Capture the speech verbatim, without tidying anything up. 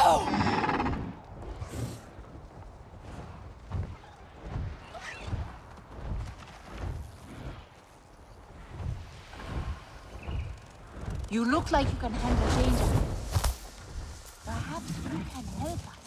You look like you can handle danger. Perhaps you can help us.